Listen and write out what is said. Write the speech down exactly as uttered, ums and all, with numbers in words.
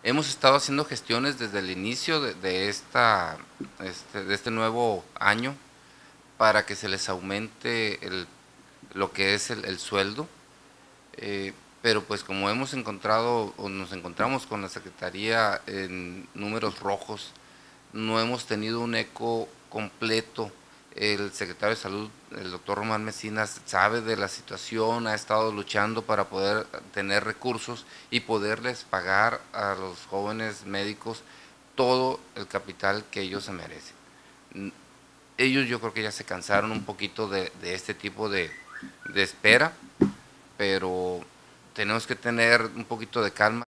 Hemos estado haciendo gestiones desde el inicio de, de, esta, este, de este nuevo año para que se les aumente el, lo que es el, el sueldo, eh, pero pues como hemos encontrado o nos encontramos con la Secretaría en números rojos, no hemos tenido un eco completo. El secretario de Salud, el doctor Román Mecinas, sabe de la situación, ha estado luchando para poder tener recursos y poderles pagar a los jóvenes médicos todo el capital que ellos se merecen. Ellos yo creo que ya se cansaron un poquito de, de este tipo de, de espera, pero tenemos que tener un poquito de calma.